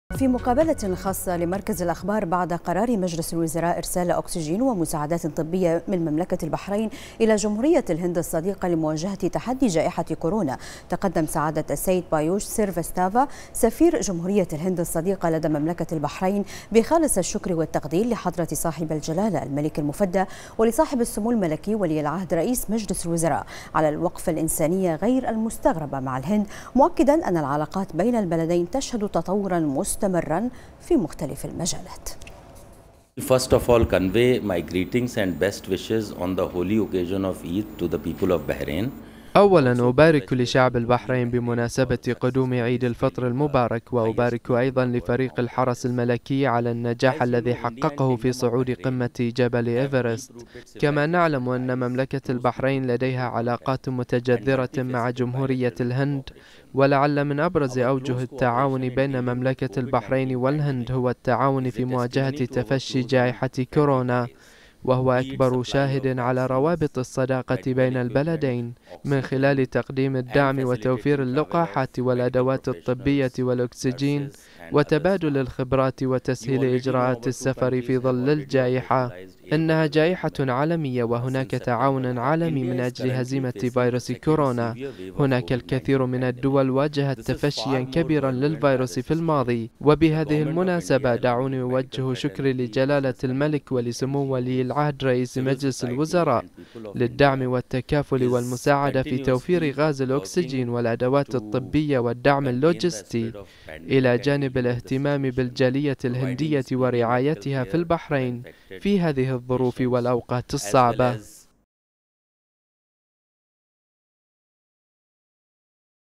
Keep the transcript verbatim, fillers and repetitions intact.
في مقابلة خاصة لمركز الأخبار بعد قرار مجلس الوزراء إرسال أكسجين ومساعدات طبية من مملكة البحرين إلى جمهورية الهند الصديقة لمواجهة تحدي جائحة كورونا، تقدم سعادة السيد بايوش سيرفستافا سفير جمهورية الهند الصديقة لدى مملكة البحرين بخالص الشكر والتقدير لحضرة صاحب الجلالة الملك المفدى ولصاحب السمو الملكي ولي العهد رئيس مجلس الوزراء على الوقفة الإنسانية غير المستغربة مع الهند، مؤكدا أن العلاقات بين البلدين تشهد تطورا مستمرا في مختلف المجالات. First of all, convey my greetings and best wishes on the holy occasion of Eid to the people of Bahrain. أولاً أبارك لشعب البحرين بمناسبة قدوم عيد الفطر المبارك، وأبارك أيضاً لفريق الحرس الملكي على النجاح الذي حققه في صعود قمة جبل إيفرست. كما نعلم أن مملكة البحرين لديها علاقات متجذرة مع جمهورية الهند، ولعل من أبرز أوجه التعاون بين مملكة البحرين والهند هو التعاون في مواجهة تفشي جائحة كورونا، وهو أكبر شاهد على روابط الصداقة بين البلدين من خلال تقديم الدعم وتوفير اللقاحات والأدوات الطبية والأكسجين وتبادل الخبرات وتسهيل إجراءات السفر في ظل الجائحة. إنها جائحة عالمية وهناك تعاون عالمي من أجل هزيمة فيروس كورونا. هناك الكثير من الدول واجهت تفشيا كبيرا للفيروس في الماضي، وبهذه المناسبة دعوني أوجه شكري لجلالة الملك ولسمو ولي العهد رئيس مجلس الوزراء للدعم والتكافل والمساعدة في توفير غاز الأكسجين والأدوات الطبية والدعم اللوجستي، إلى جانب الاهتمام بالجالية الهندية ورعايتها في البحرين في هذه الظروف والأوقات الصعبة.